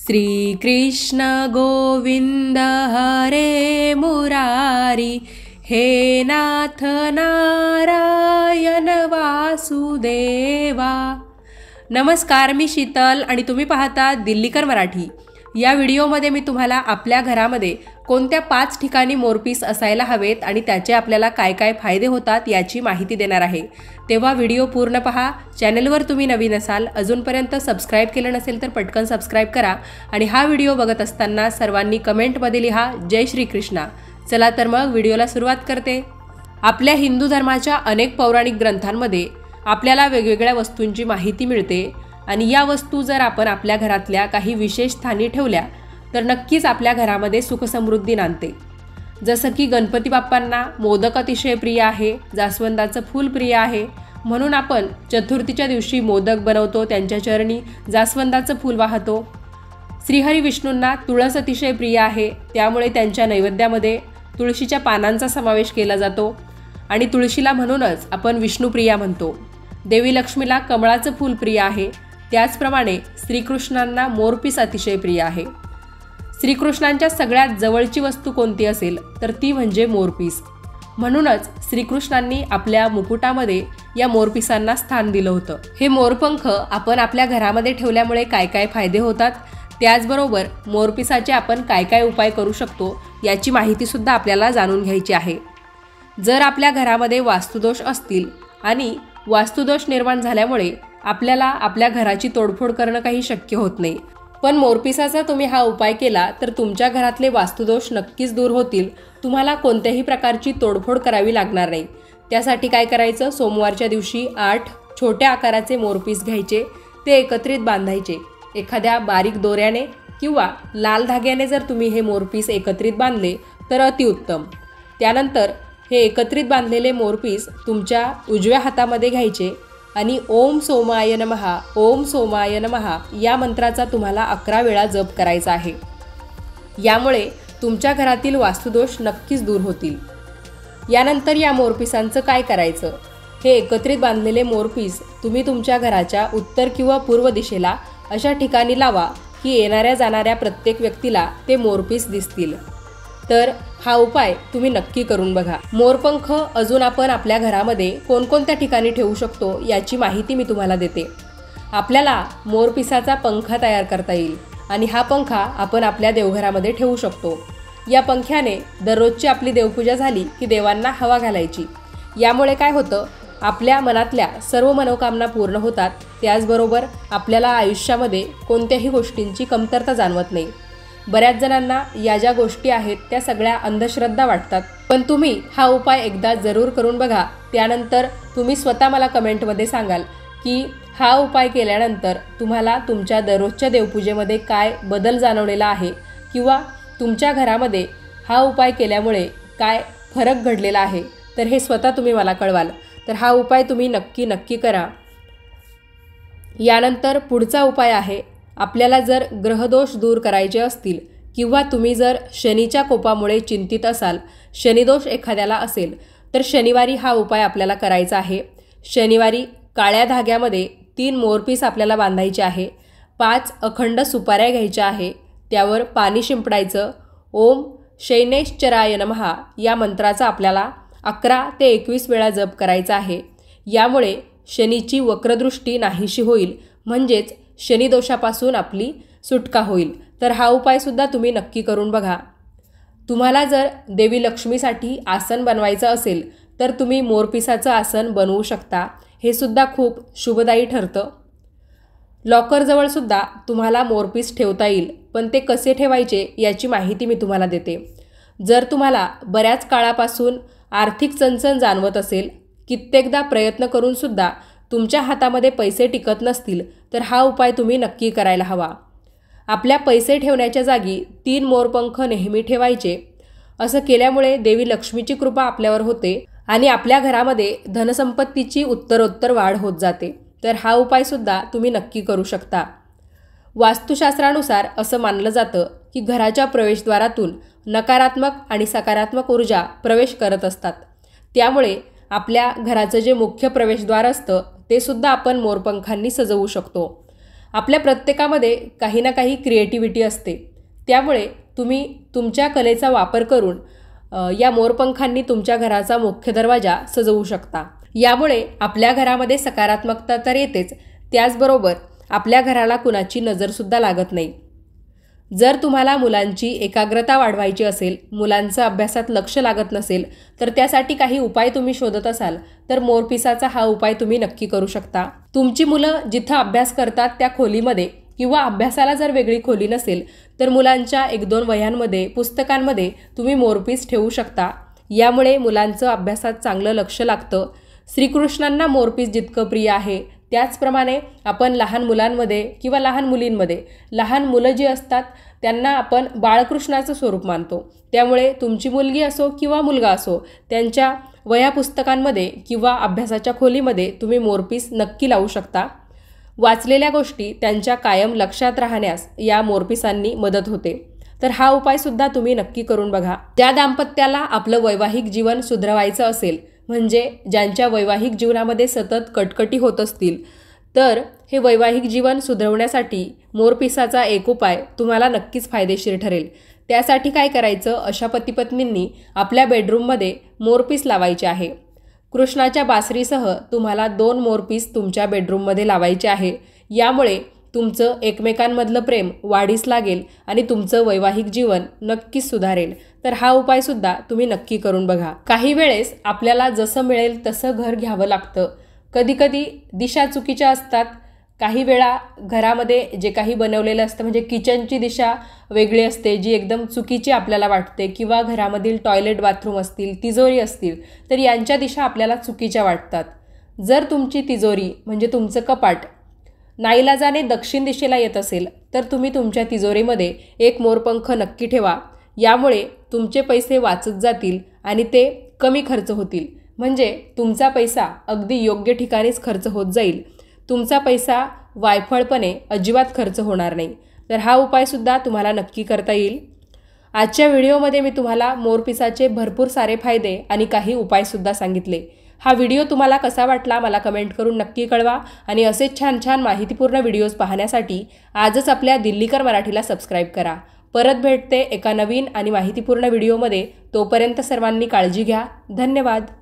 श्री कृष्ण गोविंद हरे मुरारी, हे नाथ नारायण वासुदेवा। नमस्कार, मी शीतल आणि तुम्ही पाहता दिल्लीकर मराठी। या व्हिडिओमध्ये मी तुम्हाला आपल्या घरामध्ये कोणत्या 5 ठिकाणी मोरपीस असायला हवेत आणि त्याचे आपल्याला काय काय फायदे होतात याची माहिती देणार आहे। तेव्हा व्हिडिओ पूर्ण पहा। चॅनलवर तुम्ही नवीन असाल, अजूनपर्यंत सबस्क्राइब केलं नसेल तर पटकन सबस्क्राइब करा आणि हा व्हिडिओ बघत असताना सर्वांनी कमेंटमध्ये लिहा जय श्री कृष्णा। चला तर मग व्हिडिओला सुरुवात करते। आपल्या हिंदू धर्माच्या अनेक पौराणिक ग्रंथांमध्ये आपल्याला वेगवेगळ्या वस्तूंची माहिती मिळते आणि या वस्तू जर आपण आपल्या घरातल्या काही विशेष स्थानी ठेवल्या तर नक्कीच आपल्या घरामध्ये सुख समृद्धी नांदते। जसं की गणपती बाप्पांना मोदक अतिशय प्रिय आहे, जास्वंदाचं फूल प्रिय आहे, म्हणून आपण चतुर्थीच्या दिवशी मोदक बनवतो, त्यांच्या चरणी जास्वंदाचं फूल वाहतो। श्रीहरी विष्णूंना तुळस अतिशय प्रिय आहे, त्यामुळे त्यांच्या नैवेद्यामध्ये तुळशीच्या पानांचा समावेश केला जातो आणि तुळशीला म्हणूनच आपण विष्णुप्रिया म्हणतो। देवी लक्ष्मीला कमळाचं फूल प्रिय आहे, त्याचप्रमाणे श्रीकृष्णांना मोरपीस अतिशय प्रिय आहे। श्रीकृष्णांच्या सगळ्यात जवळची वस्तू कोणती असेल तर ती म्हणजे मोरपीस। म्हणूनच श्रीकृष्णांनी आपल्या मुकुटामध्ये या मोरपिसांना स्थान दिलं होतं। हे मोरपंख आपण आपल्या घरामध्ये ठेवल्यामुळे काय काय फायदे होतात, त्याचबरोबर मोरपिसाचे आपण काय काय उपाय करू शकतो याची माहिती सुद्धा आपल्याला जाणून घ्यायची आहे। जर आपल्या घरामध्ये वास्तुदोष असतील आणि वास्तुदोष निर्माण झाल्यामुळे आपल्याला आपल्या घराची तोडफोड करणं काही शक्य होत नाही, पण मोरपिसाचा तुम्ही हा उपाय केला तर तुमच्या घरातले वास्तुदोष नक्कीच दूर होतील। तुम्हाला कोणत्याही प्रकारची तोडफोड करावी लागणार नाही। त्यासाठी काय करायचं, सोमवारच्या दिवशी 8 छोट्या आकाराचे मोरपीस घ्यायचे, ते एकत्रित बांधायचे। एखाद्या बारीक दोऱ्याने किंवा लाल धाग्याने जर तुम्ही हे मोरपीस एकत्रित बांधले तर अतिउत्तम। त्यानंतर हे एकत्रित बांधलेले मोरपीस तुमच्या उजव्या हातामध्ये घ्यायचे आणि ओम सोमाय नमः, ओम सोमाय नमः या मंत्राचा तुम्हाला 11 वेळा जप करायचा आहे। यामुळे तुमच्या घरातील वास्तुदोष नक्कीच दूर होतील। यानंतर या मोरपिसांचं काय करायचं, हे एकत्रित बांधलेले मोरपीस तुम्ही तुमच्या घराच्या उत्तर किंवा पूर्व दिशेला अशा ठिकाणी लावा की येणाऱ्या जाणाऱ्या प्रत्येक व्यक्तीला ते मोरपीस दिसतील। तर हा उपाय तुम्ही नक्की करून बघा। मोरपंख अजून आपण आपल्या घरामध्ये कोणकोणत्या ठिकाणी ठेवू शकतो याची माहिती मी तुम्हाला देते। आपल्याला मोरपिसाचा पंखा तयार करता येईल आणि हा पंखा आपण आपल्या देवघरामध्ये ठेवू शकतो। या पंख्याने दररोजची आपली देवपूजा झाली की देवांना हवा घालायची। यामुळे काय होतं, आपल्या मनातल्या सर्व मनोकामना पूर्ण होतात, त्याचबरोबर आपल्याला आयुष्यामध्ये कोणत्याही गोष्टींची कमतरता जाणवत नाही। बऱ्याच जणांना या ज्या गोष्टी आहेत त्या सगळ्या अंधश्रद्धा वाटतात, पण तुम्ही हा उपाय एकदा जरूर करून बघा। त्यानंतर तुम्ही स्वतः मला कमेंटमध्ये सांगाल की हा उपाय केल्यानंतर तुम्हाला तुमच्या दररोजच्या देवपूजेमध्ये काय बदल जाणवलेला आहे किंवा तुमच्या घरामध्ये हा उपाय केल्यामुळे काय फरक घडलेला आहे, तर हे स्वतः तुम्ही मला कळवाल। तर हा उपाय तुम्ही नक्की करा। यानंतर पुढचा उपाय आहे, आपल्याला जर ग्रहदोष दूर करायचे असतील किंवा तुम्ही जर शनीच्या कोपामुळे चिंतित असाल, शनिदोष एखाद्याला असेल, तर शनिवारी हा उपाय आपल्याला करायचा आहे। शनिवारी काळ्या धाग्यामध्ये 3 मोरपीस आपल्याला बांधायचे आहे, 5 अखंड सुपाऱ्या घ्यायच्या आहे, त्यावर पाणी शिंपडायचं। ओम शैनेश्चराय नमः या मंत्राचा आपल्याला 11 ते 21 वेळा जप करायचा आहे। यामुळे शनीची वक्रदृष्टी नाहीशी होईल, म्हणजेच शनिदोषापासून आपली सुटका होईल। तर हा उपाय सुद्धा तुम्ही नक्की करून बघा। तुम्हाला जर देवी लक्ष्मीसाठी आसन बनवायचं असेल तर तुम्ही मोरपिसाचं आसन बनवू शकता, हे सुद्धा खूप शुभदायी ठरतं। लॉकरजवळ सुद्धा तुम्हाला मोरपीस ठेवता येईल, पण ते कसे ठेवायचे याची माहिती मी तुम्हाला देते। जर तुम्हाला बऱ्याच काळापासून आर्थिक चणचण जाणवत असेल, कित्येकदा प्रयत्न करून सुद्धा तुमच्या हातामध्ये पैसे टिकत नसतील, तर हा उपाय तुम्ही नक्की करायला हवा। आपल्या पैसे ठेवण्याच्या जागी 3 मोरपंख नेहमी ठेवायचे। असं केल्यामुळे देवी लक्ष्मीची कृपा आपल्यावर होते आणि आपल्या घरामध्ये धनसंपत्तीची उत्तरोत्तर वाढ होत जाते। तर हा उपाय सुद्धा तुम्ही नक्की करू शकता। वास्तुशास्त्रानुसार असं मानलं जातं की घराच्या प्रवेशद्वारातून नकारात्मक आणि सकारात्मक ऊर्जा प्रवेश करत असतात, त्यामुळे आपल्या घराचं जे मुख्य प्रवेशद्वार असतं ते सुद्धा आपण मोरपंखांनी सजवू शकतो। आपल्या प्रत्येकामध्ये काही ना काही क्रिएटिव्हिटी असते, त्यामुळे तुम्ही तुमच्या कलेचा वापर करून या मोरपंखांनी तुमच्या घराचा मुख्य दरवाजा सजवू शकता। यामुळे आपल्या घरामध्ये सकारात्मकता तर येतेच, त्याचबरोबर आपल्या घराला कुणाची नजरसुद्धा लागत नाही। जर तुम्हाला मुलांची एकाग्रता वाढवायची असेल, मुलांचं अभ्यासात लक्ष लागत नसेल, तर त्यासाठी काही उपाय तुम्ही शोधत असाल तर मोरपिसाचा हा उपाय तुम्ही नक्की करू शकता। तुमची मुलं जिथं अभ्यास करतात त्या खोलीमध्ये किंवा अभ्यासाला जर वेगळी खोली नसेल तर मुलांच्या 1-2 वह्यांमध्ये, पुस्तकांमध्ये तुम्ही मोरपीस ठेवू शकता। यामुळे मुलांचं अभ्यासात चांगलं लक्ष लागतं। श्रीकृष्णांना मोरपीस जितकं प्रिय आहे त्याचप्रमाणे आपण लहान मुलांमध्ये किंवा लहान मुलींमध्ये, लहान मुलं जी असतात त्यांना आपण बाळकृष्णाचं स्वरूप मानतो, त्यामुळे तुमची मुलगी असो किंवा मुलगा असो त्यांच्या वह्या पुस्तकांमध्ये किंवा अभ्यासाच्या खोलीमध्ये तुम्ही मोरपीस नक्की लावू शकता। वाचलेल्या गोष्टी त्यांच्या कायम लक्षात राहण्यास या मोरपिसांनी मदत होते, तर हा उपायसुद्धा तुम्ही नक्की करून बघा। त्या दाम्पत्याला आपलं वैवाहिक जीवन सुधरवायचं असेल, म्हणजे ज्यांच्या वैवाहिक जीवनामध्ये सतत कटकटी होत असतील, तर हे वैवाहिक जीवन सुधरवण्यासाठी मोरपिसाचा एक उपाय तुम्हाला नक्कीच फायदेशीर ठरेल। त्यासाठी काय करायचं, अशा पती-पत्नींनी आपल्या बेडरूममध्ये मोरपीस लावायचे आहे। कृष्णाच्या बासरीसह तुम्हाला 2 मोरपीस तुमच्या बेडरूममध्ये लावायचे आहे। यामुळे तुमचं एकमेकांमधलं प्रेम वाढीस लागेल आणि तुमचं वैवाहिक जीवन नक्कीच सुधारेल। तर हा उपायसुद्धा तुम्ही नक्की करून बघा। काही वेळेस आपल्याला जसं मिळेल तसं घर घ्यावं लागतं, कधीकधी दिशा चुकीच्या असतात। काही वेळा घरामध्ये जे काही बनवलेलं असतं, म्हणजे किचनची दिशा वेगळी असते जी एकदम चुकीची आपल्याला वाटते, किंवा घरामधील टॉयलेट बाथरूम असतील, तिजोरी असतील, तर यांच्या दिशा आपल्याला चुकीच्या वाटतात। जर तुमची तिजोरी म्हणजे तुमचं कपाट नाईलाजाने दक्षिण दिशेला येत असेल तर तुम्ही तुमच्या तिजोरीमध्ये एक मोरपंख नक्की ठेवा। यामुळे तुमचे पैसे वाचत जातील आणि ते कमी खर्च होतील, म्हणजे तुमचा पैसा अगदी योग्य ठिकाणीच खर्च होत जाईल। तुमचा पैसा वायफळपणे अजिबात खर्च होणार नाही। तर हा उपायसुद्धा तुम्हाला नक्की करता येईल। आजच्या व्हिडिओमध्ये मी तुम्हाला मोरपिसाचे भरपूर सारे फायदे आणि काही उपायसुद्धा सांगितले। हा व्हिडिओ तुम्हाला कसा वाटला मला कमेंट करून नक्की कळवा आणि असेच छान छान माहितीपूर्ण व्हिडिओज पाहण्यासाठी आजच आपल्या दिल्लीकर मराठीला सबस्क्राईब करा। परत भेटते एका नवीन आणि माहितीपूर्ण व्हिडिओमध्ये, तोपर्यंत सर्वांनी काळजी घ्या। धन्यवाद।